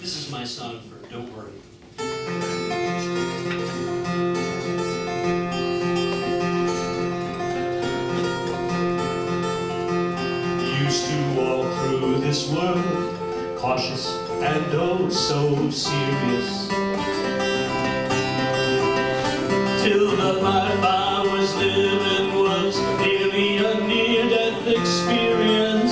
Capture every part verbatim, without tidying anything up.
This is my song for Don't Worry. Used to walk through this world, cautious and oh so serious, till the life I was living was nearly a near-death experience.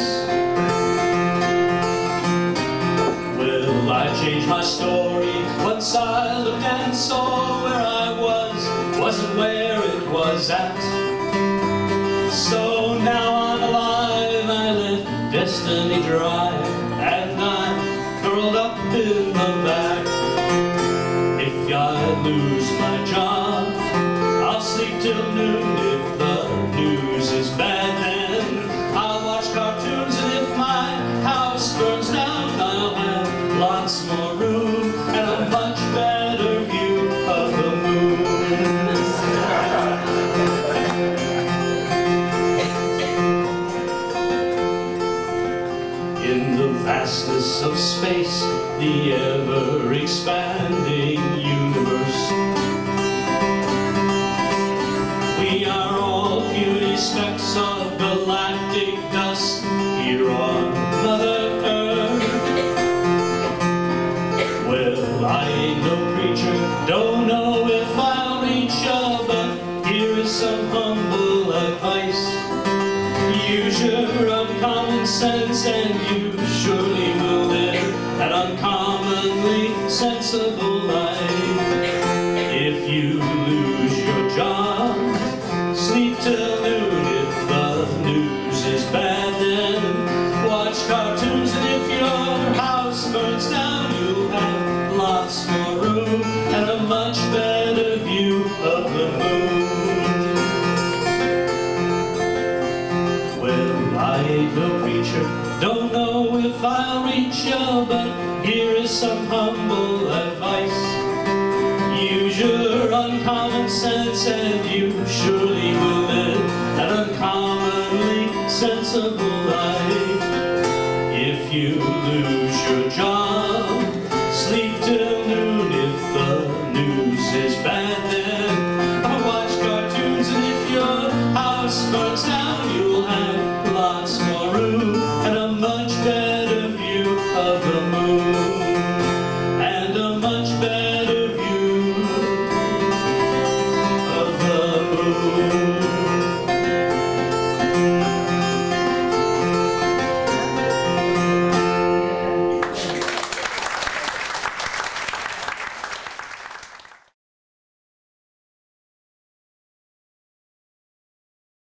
Well, I changed my story once I looked and saw where I was wasn't where it was at. So now I'm alive, I let destiny drive, and I'm curled up in the back. If I lose my job, I'll sleep till noon. If the news is bad, then I'll watch cartoons. And if my house burns down, I'll have lots more room and a much better view of the moon. In the vastness of space, the ever-expanding universe, we are all puny specks of galactic dust here on Mother Earth. Well, I ain't no preacher, don't know if I'll reach ya, but here is some humble advice. Use your uncommon sense and you surely will live an uncommonly sensible life. If you lose your job, sleep till noon. If the news is bad, then watch cartoons. And if your house burns down, you'll have lots more room and a much better view of the moon. Well, I ain't no preacher, don't know if I'll reach ya, but here is some humble advice. Use your uncommon sense and you surely will live an uncommonly sensible